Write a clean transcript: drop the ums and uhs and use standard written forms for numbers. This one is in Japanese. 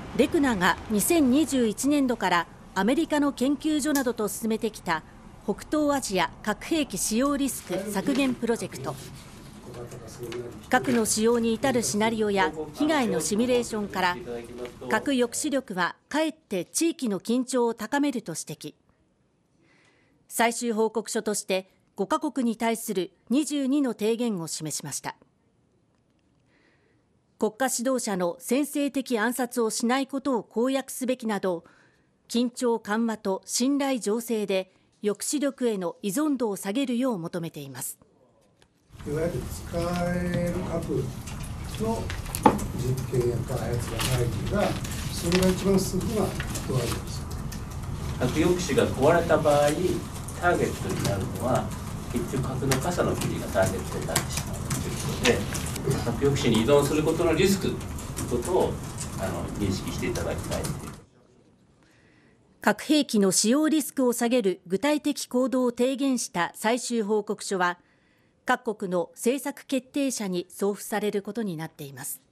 レクナが2021年度からアメリカの研究所などと進めてきた北東アジア核兵器使用リスク削減プロジェクト。核の使用に至るシナリオや被害のシミュレーションから核抑止力はかえって地域の緊張を高めると指摘。最終報告書として5カ国に対する22の提言を示しました。国家指導者の専制的暗殺をしないことを公約すべきなど、緊張緩和と信頼醸成で抑止力への依存度を下げるよう求めています。 いわゆる使える核の実験や開発がないとが、それが一番進むのは問われます。 核抑止が壊れた場合、ターゲットになるのは結局核の傘の国がターゲットになってしまうということで、核抑止に依存することのリスクということを認識していただきたい。 核兵器の使用リスクを下げる具体的行動を提言した最終報告書は、各国の政策決定者に送付されることになっています。